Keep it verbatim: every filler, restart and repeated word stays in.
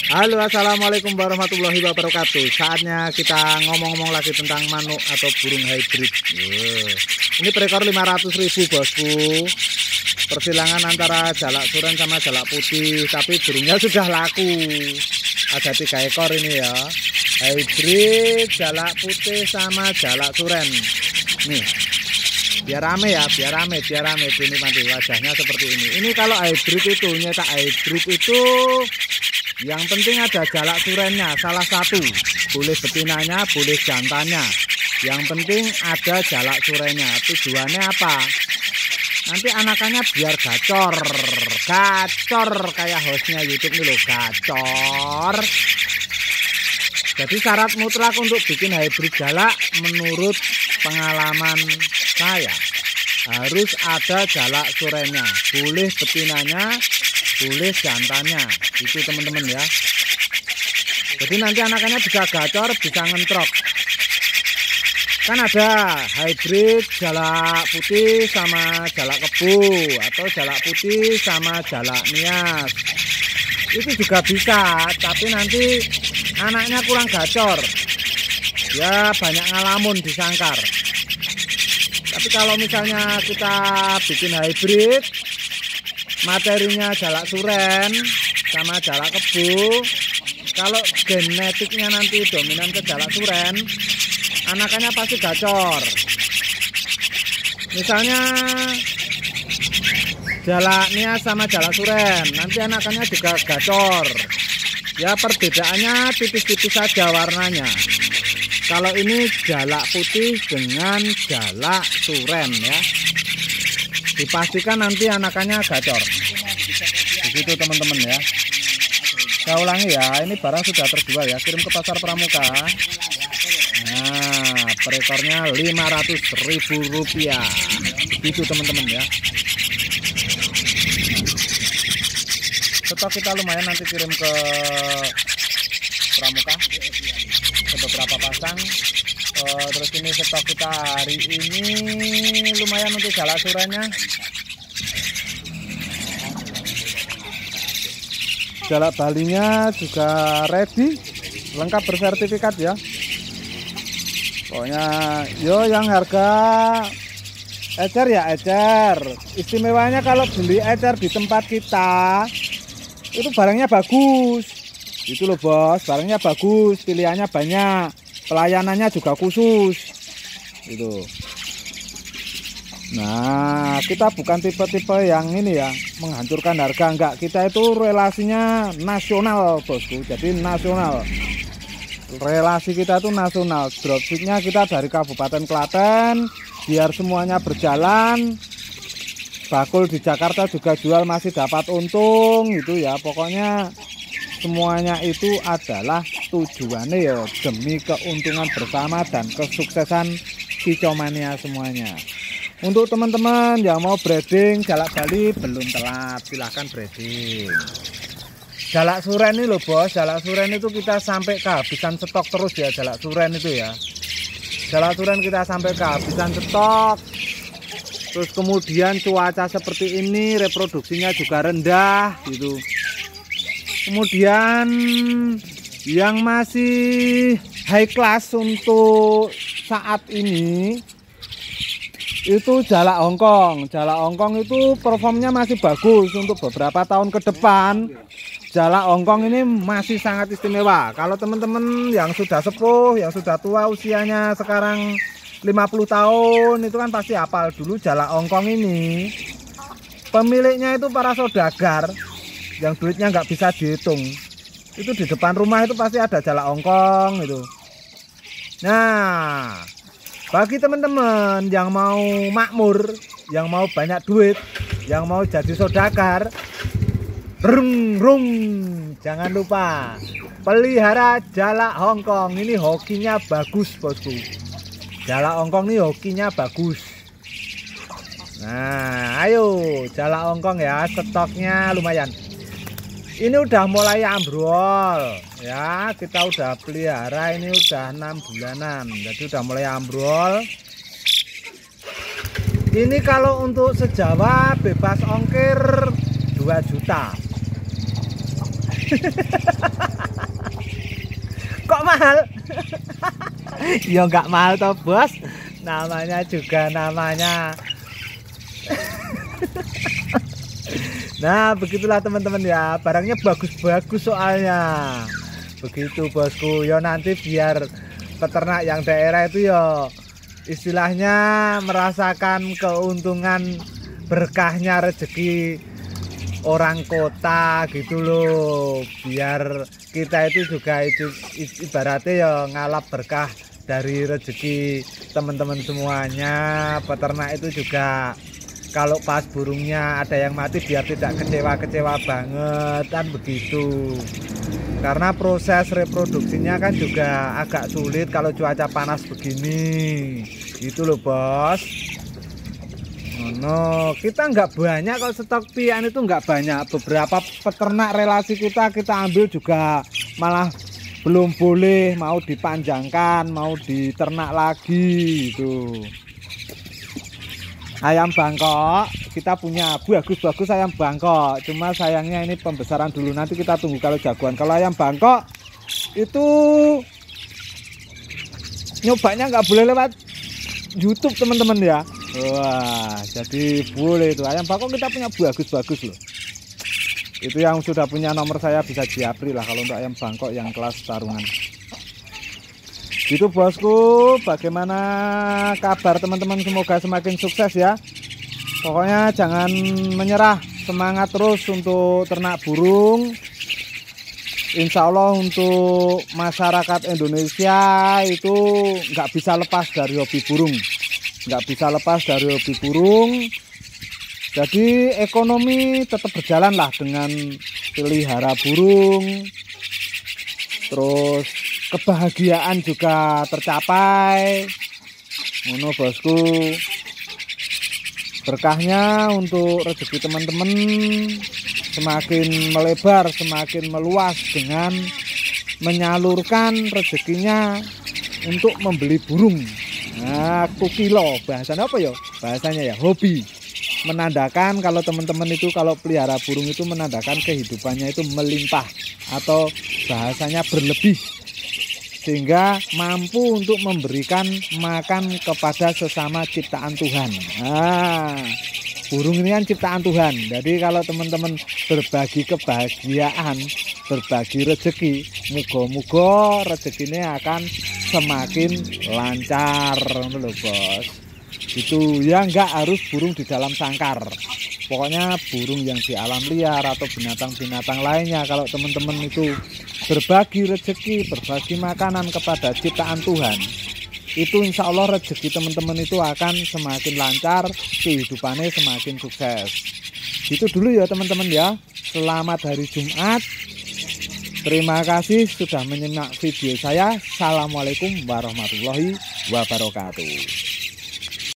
Halo, assalamualaikum warahmatullahi wabarakatuh. Saatnya kita ngomong-ngomong lagi tentang manuk atau burung hybrid. Wow. Ini perekor lima ratus ribu bosku. Persilangan antara jalak suren sama jalak putih, tapi burungnya sudah laku. Ada tiga ekor ini ya. Hybrid jalak putih sama jalak suren. Nih, biar rame ya, biar rame, biar rame. Ini nanti wajahnya seperti ini. Ini kalau hybrid itu, nyetak hybrid itu yang penting ada jalak surennya, salah satu. Boleh betinanya, boleh jantannya. Yang penting ada jalak surennya. Tujuannya apa? Nanti anakannya biar gacor. Gacor kayak hostnya YouTube nih loh, gacor. Jadi syarat mutlak untuk bikin hybrid jalak menurut pengalaman saya, harus ada jalak surennya. Boleh betinanya, boleh jantannya, itu teman-teman ya. Jadi nanti anakannya bisa gacor, bisa ngentrok. Kan ada hybrid jalak putih sama jalak kebu, atau jalak putih sama jalak nias. Itu juga bisa, tapi nanti anaknya kurang gacor. Ya banyak ngalamun di sangkar. Tapi kalau misalnya kita bikin hybrid, materinya jalak suren sama jalak kebu, kalau genetiknya nanti dominan ke jalak suren, anakannya pasti gacor. Misalnya jalak nias sama jalak suren, nanti anakannya juga gacor. Ya perbedaannya tipis-tipis saja warnanya. Kalau ini jalak putih dengan jalak suren ya, dipastikan nanti anakannya gacor. Begitu teman-teman ya. Saya ulangi ya, ini barang sudah terjual ya, kirim ke pasar Pramuka. Nah, perekornya lima ratus ribu rupiah. Begitu teman-teman ya. Stok kita lumayan, nanti kirim ke Pramuka ke beberapa pasang. Uh, terus ini stok kita hari ini lumayan untuk jalak surennya. Jalak balinya juga ready, lengkap bersertifikat ya. Pokoknya yo yang harga ecer ya ecer. Istimewanya kalau beli ecer di tempat kita itu barangnya bagus. Itu loh bos, barangnya bagus, pilihannya banyak, pelayanannya juga khusus. Itu. Nah, kita bukan tipe-tipe yang ini ya, menghancurkan harga, enggak. Kita itu relasinya nasional bosku, jadi nasional. Relasi kita itu nasional. Dropshipnya kita dari Kabupaten Klaten, biar semuanya berjalan. Bakul di Jakarta juga jual masih dapat untung, gitu ya. Pokoknya semuanya itu adalah tujuannya ya demi keuntungan bersama dan kesuksesan Kicomania semuanya. Untuk teman-teman yang mau breeding jalak bali belum telat, silahkan breeding. Jalak suren ini loh bos, jalak suren itu kita sampai kehabisan stok terus ya, jalak suren itu ya. Jalak suren kita sampai kehabisan stok. Terus kemudian cuaca seperti ini, reproduksinya juga rendah gitu. Kemudian yang masih high class untuk saat ini itu jalak Hongkong. Jalak Hongkong itu performnya masih bagus untuk beberapa tahun ke depan. Jalak Hongkong ini masih sangat istimewa. Kalau teman-teman yang sudah sepuh, yang sudah tua usianya sekarang lima puluh tahun, itu kan pasti hafal dulu jalak Hongkong ini. Pemiliknya itu para saudagar yang duitnya nggak bisa dihitung. Itu di depan rumah itu pasti ada jalak Hongkong itu. Nah, bagi teman-teman yang mau makmur, yang mau banyak duit, yang mau jadi saudagar, rung rung, jangan lupa pelihara jalak Hongkong. Ini hokinya bagus bosku. Jalak Hongkong ini hokinya bagus. Nah, ayo jalak Hongkong ya, stoknya lumayan. Ini udah mulai ambrol ya, kita udah pelihara ini udah enam bulanan, jadi udah mulai ambrol. Ini kalau untuk sejawa bebas ongkir dua juta. Kok mahal? Ya nggak mahal toh bos, namanya juga namanya. Nah begitulah teman-teman ya, barangnya bagus-bagus soalnya. Begitu bosku, ya nanti biar peternak yang daerah itu ya istilahnya merasakan keuntungan berkahnya rezeki orang kota gitu loh. Biar kita itu juga itu ibaratnya ya ngalap berkah dari rezeki teman-teman semuanya. Peternak itu juga kalau pas burungnya ada yang mati biar tidak kecewa-kecewa banget kan begitu. Karena proses reproduksinya kan juga agak sulit kalau cuaca panas begini. Gitu loh bos. No, kita nggak banyak kalau stok pian itu nggak banyak. Beberapa peternak relasi kita kita ambil juga malah belum boleh, mau dipanjangkan, mau diternak lagi gitu. Ayam Bangkok kita punya bagus-bagus ayam Bangkok, cuma sayangnya ini pembesaran dulu, nanti kita tunggu kalau jagoan. Kalau ayam Bangkok itu nyobanya nggak boleh lewat YouTube teman-teman ya. Wah, jadi boleh itu ayam Bangkok kita punya bagus-bagus loh. Itu yang sudah punya nomor saya bisa japri lah kalau untuk ayam Bangkok yang kelas tarungan. Gitu bosku, bagaimana kabar teman-teman, semoga semakin sukses ya. Pokoknya jangan menyerah, semangat terus untuk ternak burung. Insya Allah untuk masyarakat Indonesia itu nggak bisa lepas dari hobi burung, nggak bisa lepas dari hobi burung. Jadi ekonomi tetap berjalan lah dengan pelihara burung, terus kebahagiaan juga tercapai. Ngono bosku, berkahnya untuk rezeki teman-teman semakin melebar, semakin meluas dengan menyalurkan rezekinya untuk membeli burung. Nah, kukilo bahasanya apa ya? Bahasanya ya hobi. Menandakan kalau teman-teman itu kalau pelihara burung itu menandakan kehidupannya itu melimpah atau bahasanya berlebih, sehingga mampu untuk memberikan makan kepada sesama ciptaan Tuhan. Nah, burung ini kan ciptaan Tuhan. Jadi kalau teman-teman berbagi kebahagiaan, berbagi rezeki, muga-muga rezekinya akan semakin lancar loh bos. Itu ya, nggak harus burung di dalam sangkar. Pokoknya burung yang di alam liar atau binatang-binatang lainnya, kalau teman-teman itu berbagi rezeki, berbagi makanan kepada ciptaan Tuhan, itu insya Allah rezeki teman-teman itu akan semakin lancar, kehidupannya semakin sukses. Itu dulu ya teman-teman ya. Selamat hari Jumat. Terima kasih sudah menyimak video saya. Assalamualaikum warahmatullahi wabarakatuh.